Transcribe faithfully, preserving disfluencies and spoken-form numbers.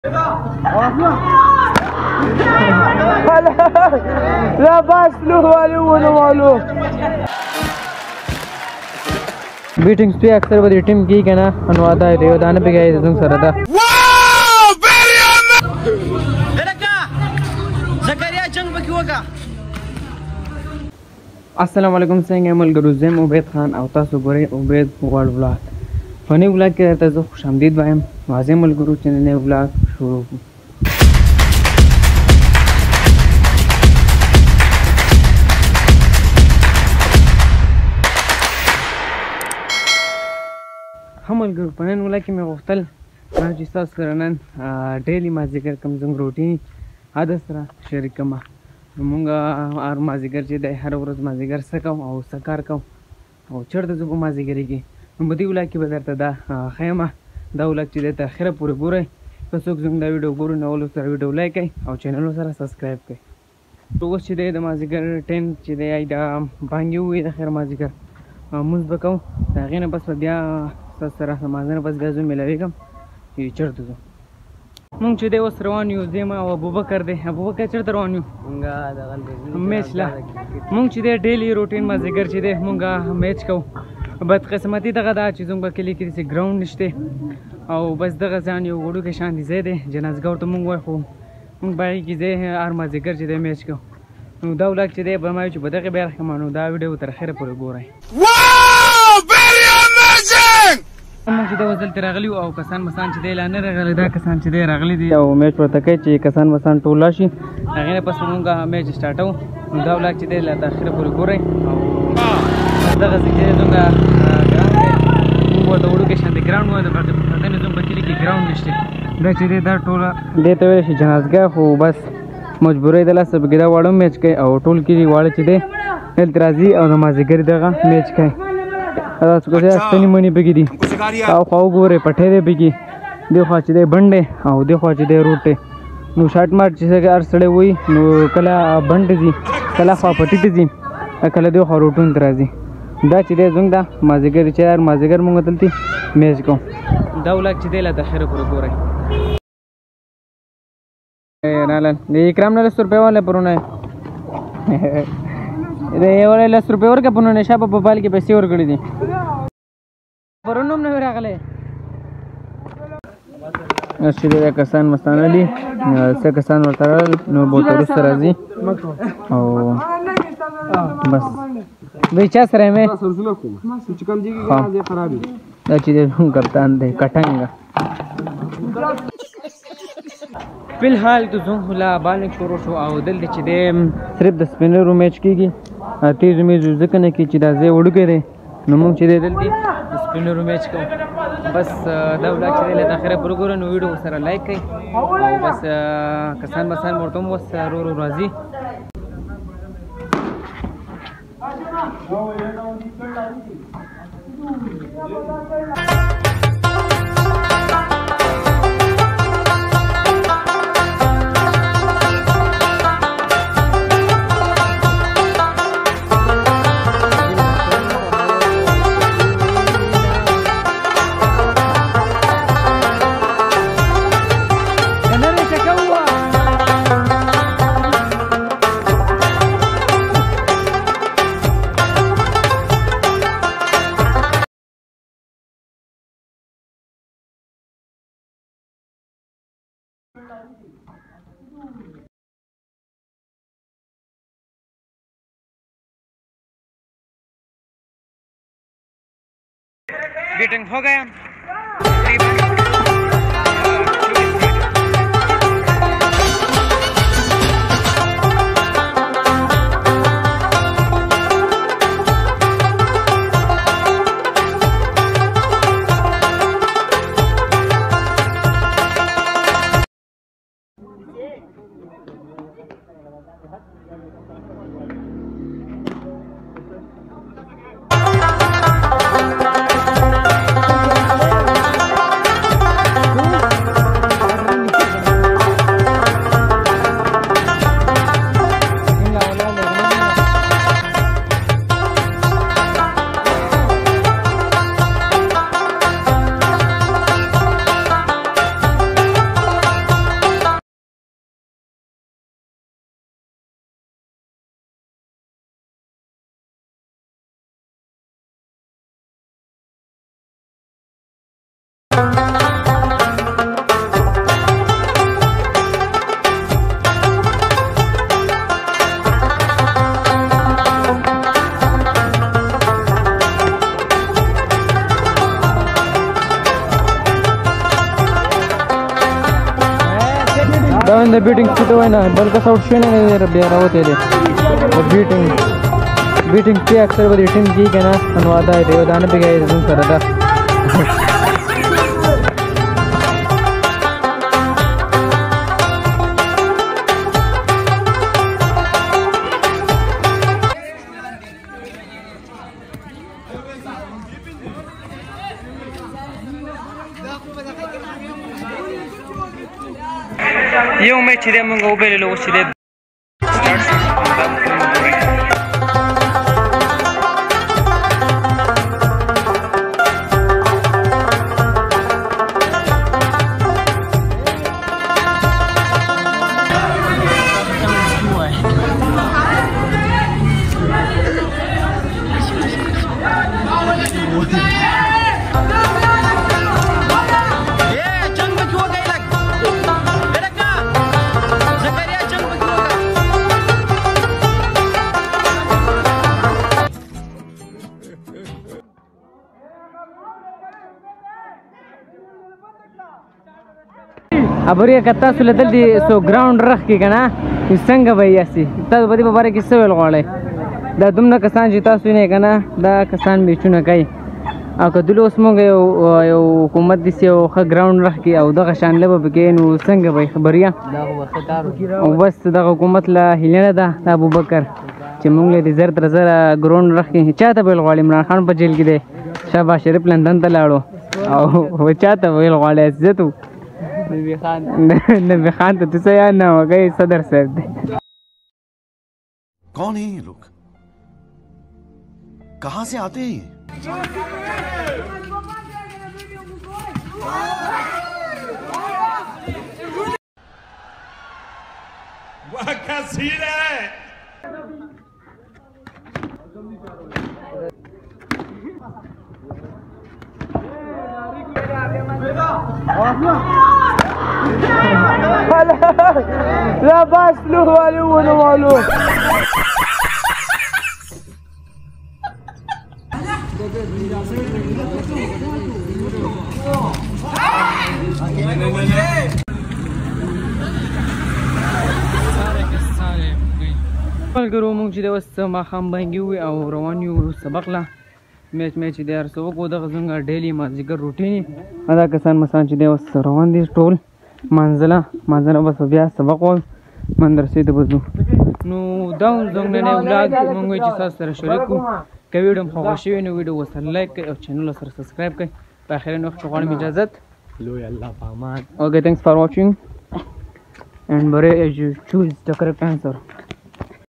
لا باس له والو ونوالو بیٹنګ سپی اکثر به ټیم کې کنه انو ادا دی ودانه بګای زنګ سره دا واو ویری درکا زکریا جنگ بکی وکا. السلام علیکم څنګه ملګرو زم عبید خان او تاسو ګورئ عبید وړ ولاګ فنی ولاګ کې تاسو خوش آمدید وایم. واځي ملګرو چې نه ولاګ شروع ملګرو په نن ولاګ کې مې غوښتل چې تاسو سره نن ډیلی مازدیګر کوم زموږ روټین عادت سره شریک کړم. مونږ هر مازدیګر چې دی هره ورځ مازدیګر څه کوم او څه کار کوم او چېرته ځو په مازدیګري کې نو په دې ولاګ کې به درته دا ښیم. دا ولاګ چې دی تر اخره پورې ګورئ. که څوک زموږ دا ویډیو ګورو نو اول سره ویډیو لایک کړئ او چینل سره سبسکرایب کړئ. اوس چې دی د مازدیګر ټین چې دی دا بانګې ووایي د خیر مازدیګر مونځ به کوم. د هغې نه بس بیا تاسو سره لمانځه نه بس بیا زه میلاویږم چې چېرته ځو. مونږ چې دی اوس روان یو زه او ابوبکر دی. ابوبکر چېرته روان یو؟ میچ له مونږ چې دی ډیلی روټین مازدیګر چې دی مونږ میچ کوو. بدقسمتي دغه دا چې زموږ په کلي کې داسې ګراونډ نشته او بس دغه ځان یو وړوکی شانتې ځای دی جنازګاه ورته مونږ وایو. خو مونږ په هغې کې ځای هر مازدیګر چې دی میچ کوو. نو دا ولاګ چې دی به ما وایو چې په دغې بیا راښیم نو دا ویډیو تر اخره پورې ګورئ. مونږ چې دا اوس دلته راغلي او کسان مسان چې دی لا نه راغلی. دا کسان چې دی راغلي دي او میچ ورته کوي چې کسان مسان ټول راشي. هغې نه پس مونږ میچ سټارټوو. نو دا ولاګ چې دی لا تر اخره پورې ګورئ. او دغسې چې دی زموږ ګراونډ دی مونږ ورته وړوکی شانتې ګراونډ وایو. د پښتنې زموږ په کلي کې ګراونډ نشته. دا چې دی دا ټوله دې ته ویلی شي جنازګاه. خو بس مجبورۍ د لاسه پکې دا واړه میچ کوي او ټول کلي واړه چې دی دلته راځي او د مازدیګر دغه میچ کوي. تاسو کوڅه ستنې منې پکې دي او خوا وګورئ پټی دی پکې. دې خوا چې دی بند دی او دې خوا چې دی روډ دی. نو شاټ ماټ چې هر سړی وایي نو کله بند ته ځي کله خوا پټي ته ځي کله دې خوا روټونو ته راځي. دا چې دی زموږ دا مازدیګر چې هر مازدیګر مونږ دلته میچ کوو. دا ولاګ چې دی لا تر اخره پورې ګورئ. راغلل د اکرام نه لس روپۍ والی پرونه د یولی لس روپۍ ورکړه په نو شا په موبایل کې پیسې ورکړي دي. پرون هم نه وي راغلی. اوس چې دی کسان مستانه دي څه کسان ورته راغلل نو به ورته وروسته راځي او بس. دوی چا سره یې دا چې دی کپتان دی کټنګ. فی الحال تو زموږ لا بالنګ شروع شو او دلته چې دی صرف د سپینرو میچ کېږي. تیزو میزو ځکه نه کېږي چې دا ځای وړوکی دی نو موږ چې دی دلته د سپینرو میچ کوو. بس دا ولاګ چې دی له اخره پورې ګوره نو ویډیو سره لایک کړئ او بس کسان بسان ورته هم اوس ورو ورو راځي. بیٹنگ ہو گیا. دا د بیټینګ سیټ وای نه بل کس آوټ شوی نه دی بیا راوتی دی د بیټینګ بیټینګ کې اکثر به د ټیم کې که نه نو دا دی دا نه پېږی زموږ سره ده یو میچ چې دی موږ وبایللو اوس چې دی ابریا کتا سول دل دی سو ګراوند رخ کې کنه څنګه به یاسي تاسو په دې په باره کې څه ویل غواړئ دا دومره کسان چې تاسو نه کنه دا کسان میچونه کوي او که دلته اوس موږ یو یو حکومت داسې یو ښه ګراوند رخ کې او دغه شان لوبه پکې نو څنګه به خبریا او بس دغه حکومت له هیله نه ده د ابوبکر چې موږ له دې زر تر زره ګراوند رخ کې چا ته ویل غواړي عمران خان په جیل کې دی شهباز شریف لندن ته لاړو او چا ته ویل غواړي عزت نبی خان نبی خان تو تسے یاد نہ ہو گئے صدر صاحب کون ہیں یہ لوگ کہاں سے آتے ہیں واہ کیا سین ہے لا باس له والو ولا والو ملګرو موږ چې د اوس ماښام باندې وو او روان یو سبق له میچ میچ دی هر څه وکړو دغه زموږ ډیلي مازدیګر روټین دا کسان مثلا چې دی اوس روان دي ټول منزله منزله بس بیا سبق وایو مدرسې ته به ځو نو دا زموږ نننی ولاګ موږ وایو چې تاسو سره شریک کړو که ویډیو مو خوښه شوې نو ویډیو ورسره لایک کړئ او چینل سره سبسکرایب کړئ په اخرین وخت کې غواړم اجازت لوی الله په امان اوکے thanks for watching and Bore, you choose the correct answer.